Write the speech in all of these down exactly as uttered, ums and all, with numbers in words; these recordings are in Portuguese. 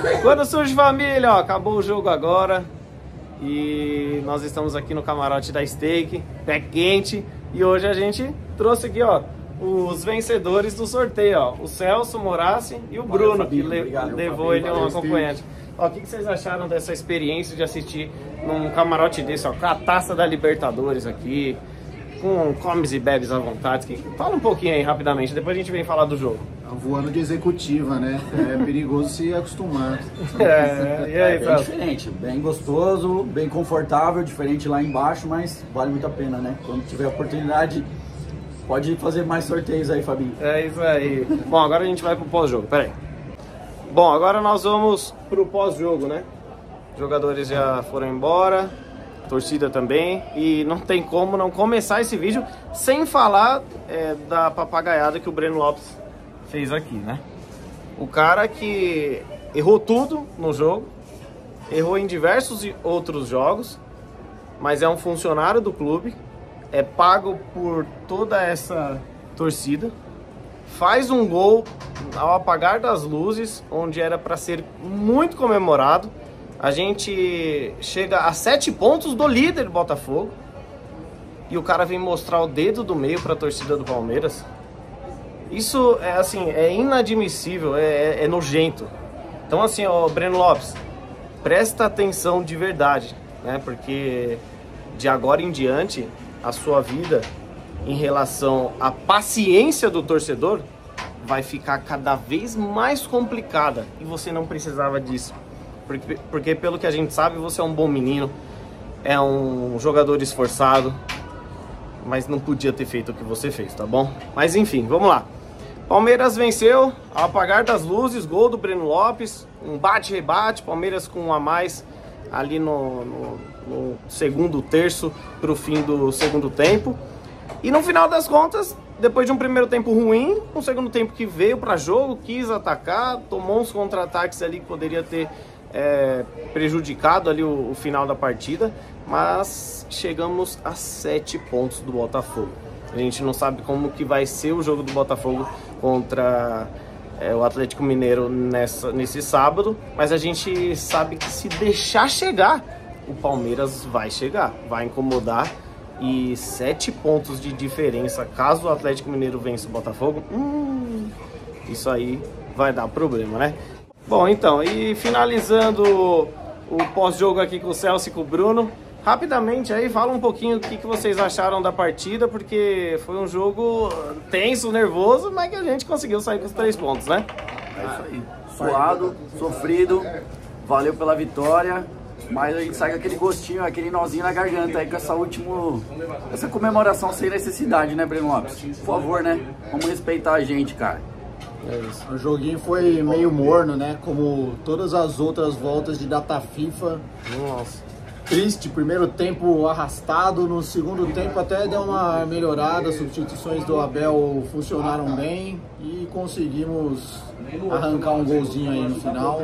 Quando surge família, ó, acabou o jogo agora e nós estamos aqui no camarote da Steak, pé quente, e hoje a gente trouxe aqui, ó, os vencedores do sorteio, ó, o Celso Morassi e o Bruno, valeu, que le obrigado, levou ele um acompanhante. Ó, o que, que vocês acharam dessa experiência de assistir num camarote desse, ó, com a taça da Libertadores aqui, com comes e bebes à vontade? Que... Fala um pouquinho aí rapidamente, depois a gente vem falar do jogo. Voando de executiva, né? É perigoso se acostumar. É, e aí, é bem diferente, bem gostoso, bem confortável, diferente lá embaixo, mas vale muito a pena, né? Quando tiver oportunidade, pode fazer mais sorteios aí, Fabinho. É isso aí. Bom, agora a gente vai pro pós-jogo, peraí. Bom, agora nós vamos pro pós-jogo, né? Os jogadores já foram embora, torcida também, e não tem como não começar esse vídeo sem falar é, da papagaiada que o Breno Lopes fez aqui, né? O cara que errou tudo no jogo, errou em diversos outros jogos, mas é um funcionário do clube, é pago por toda essa torcida, faz um gol ao apagar das luzes, onde era para ser muito comemorado. A gente chega a sete pontos do líder Botafogo e o cara vem mostrar o dedo do meio para a torcida do Palmeiras. Isso é assim, é inadmissível, é, é nojento. Então assim, ó, Breno Lopes, presta atenção de verdade, né? Porque de agora em diante a sua vida em relação à paciência do torcedor vai ficar cada vez mais complicada e você não precisava disso. Porque, porque pelo que a gente sabe, você é um bom menino, é um jogador esforçado, mas não podia ter feito o que você fez, tá bom? Mas enfim, vamos lá. Palmeiras venceu ao apagar das luzes, gol do Breno Lopes, um bate-rebate, Palmeiras com um a mais ali no, no, no segundo terço para o fim do segundo tempo. E no final das contas, depois de um primeiro tempo ruim, um segundo tempo que veio para jogo, quis atacar, tomou uns contra-ataques ali que poderia ter é, prejudicado ali o, o final da partida, mas chegamos a sete pontos do Botafogo. A gente não sabe como que vai ser o jogo do Botafogo contra é, o Atlético Mineiro nessa, nesse sábado, mas a gente sabe que se deixar chegar, o Palmeiras vai chegar, vai incomodar. E sete pontos de diferença, caso o Atlético Mineiro vença o Botafogo, hum, isso aí vai dar problema, né? Bom, então, e finalizando o pós-jogo aqui com o Celso e com o Bruno, rapidamente aí, fala um pouquinho o que, que vocês acharam da partida, porque foi um jogo tenso, nervoso, mas que a gente conseguiu sair com os três pontos, né? É isso aí, suado, sofrido, valeu pela vitória. Mas a gente sai com aquele gostinho, aquele nozinho na garganta aí com essa última, essa comemoração sem necessidade, né, Breno Lopes? Por favor, né? Vamos respeitar a gente, cara. É isso. O joguinho foi meio morno, né? Como todas as outras voltas de data FIFA. Nossa. Triste, primeiro tempo arrastado, no segundo tempo até deu uma melhorada, as substituições do Abel funcionaram bem e conseguimos arrancar um golzinho aí no final.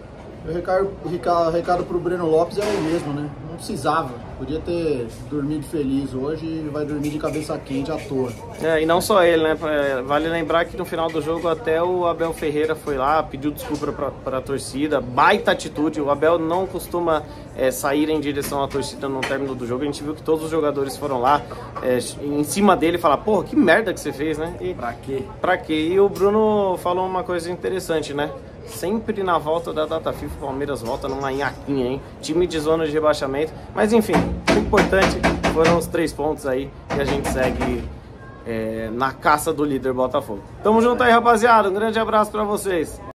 O recado, recado, recado pro Breno Lopes é o mesmo, né? Não precisava. Podia ter dormido feliz hoje e vai dormir de cabeça quente à toa. É, e não só ele, né? Vale lembrar que no final do jogo até o Abel Ferreira foi lá, pediu desculpa pra, pra torcida. Baita atitude. O Abel não costuma é, sair em direção à torcida no término do jogo. A gente viu que todos os jogadores foram lá é, em cima dele e falaram, porra, que merda que você fez, né? E, pra quê? Pra quê? E o Bruno falou uma coisa interessante, né? Sempre na volta da data FIFA, o Palmeiras volta numa nhaquinha, hein? Time de zona de rebaixamento. Mas enfim, o importante foram os três pontos aí e a gente segue é, na caça do líder Botafogo. Tamo junto aí, rapaziada. Um grande abraço pra vocês.